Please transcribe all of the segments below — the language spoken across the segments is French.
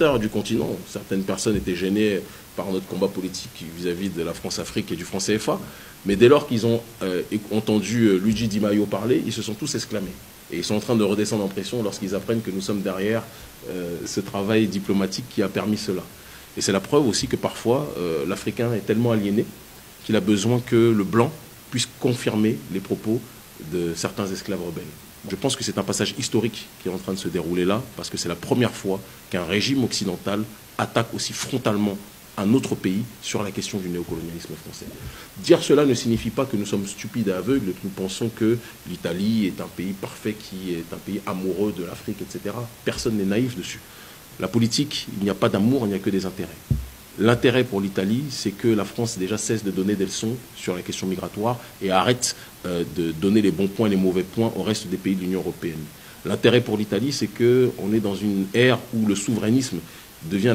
l'intérieur du continent. Certaines personnes étaient gênées par notre combat politique vis-à-vis de la France-Afrique et du franc CFA. Mais dès lors qu'ils ont entendu Luigi Di Maio parler, ils se sont tous exclamés. Et ils sont en train de redescendre en pression lorsqu'ils apprennent que nous sommes derrière ce travail diplomatique qui a permis cela. Et c'est la preuve aussi que parfois, l'Africain est tellement aliéné qu'il a besoin que le blanc puisse confirmer les propos de certains esclaves rebelles. Je pense que c'est un passage historique qui est en train de se dérouler là, parce que c'est la première fois qu'un régime occidental attaque aussi frontalement un autre pays sur la question du néocolonialisme français. Dire cela ne signifie pas que nous sommes stupides et aveugles, que nous pensons que l'Italie est un pays parfait, qui est un pays amoureux de l'Afrique, etc. Personne n'est naïf dessus. La politique, il n'y a pas d'amour, il n'y a que des intérêts. L'intérêt pour l'Italie, c'est que la France déjà cesse de donner des leçons sur la question migratoire et arrête de donner les bons points et les mauvais points au reste des pays de l'Union européenne. L'intérêt pour l'Italie, c'est qu'on est dans une ère où le souverainisme devient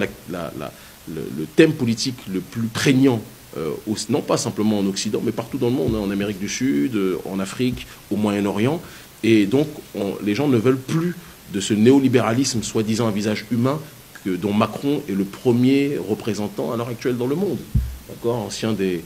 le thème politique le plus prégnant, non pas simplement en Occident, mais partout dans le monde, en Amérique du Sud, en Afrique, au Moyen-Orient. Et donc, les gens ne veulent plus de ce néolibéralisme soi-disant à visage humain dont Macron est le premier représentant à l'heure actuelle dans le monde. Ancien de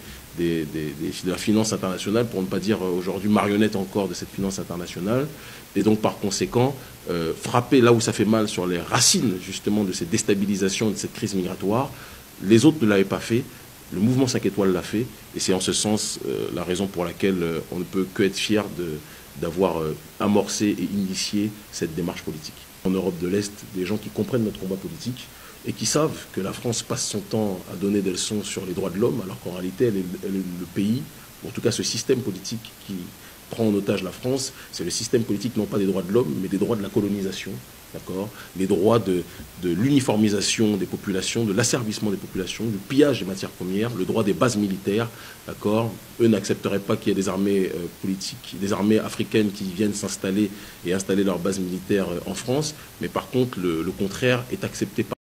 la finance internationale, pour ne pas dire aujourd'hui marionnette encore de cette finance internationale. Et donc, par conséquent, frapper là où ça fait mal sur les racines, justement, de cette déstabilisation, de cette crise migratoire. Les autres ne l'avaient pas fait. Le mouvement 5 étoiles l'a fait. Et c'est en ce sens la raison pour laquelle on ne peut que être fier d'avoir amorcé et initié cette démarche politique. En Europe de l'Est, des gens qui comprennent notre combat politique et qui savent que la France passe son temps à donner des leçons sur les droits de l'homme, alors qu'en réalité, elle est le pays, ou en tout cas ce système politique qui prend en otage la France, c'est le système politique non pas des droits de l'homme, mais des droits de la colonisation, les droits de l'uniformisation des populations, de l'asservissement des populations, du pillage des matières premières, le droit des bases militaires, Eux n'accepteraient pas qu'il y ait des armées politiques, des armées africaines qui viennent s'installer et installer leurs bases militaires en France, mais par contre, le contraire est accepté par